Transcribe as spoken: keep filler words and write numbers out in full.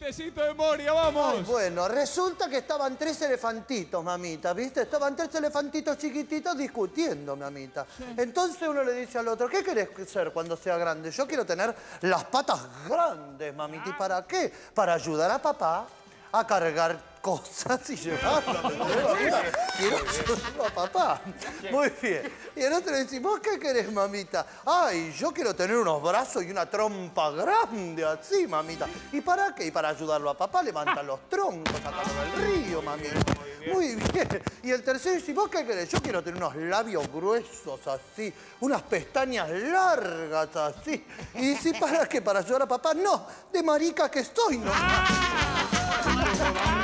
chistecito de Moria, vamos. Ay, bueno, resulta que estaban tres elefantitos, mamita, ¿viste? Estaban tres elefantitos chiquititos discutiendo, mamita. Sí. Entonces uno le dice al otro, ¿qué querés ser cuando sea grande? Yo quiero tener las patas grandes, mamita. ¿Y para qué? Para ayudar a papá a cargar cosas y llevarlas. Quiero ayudarlo a papá. Muy bien. Y el otro le dice, ¿vos qué querés, mamita? Ay, yo quiero tener unos brazos y una trompa grande así, mamita. ¿Y para qué? Y para ayudarlo a papá, levantar los troncos, sacarlo del río, mamita. Muy bien. Y el tercero dice, ¿vos qué querés? Yo quiero tener unos labios gruesos así, unas pestañas largas así. Y dice, ¿para qué? ¿Para ayudar a papá? No, de marica que estoy, no.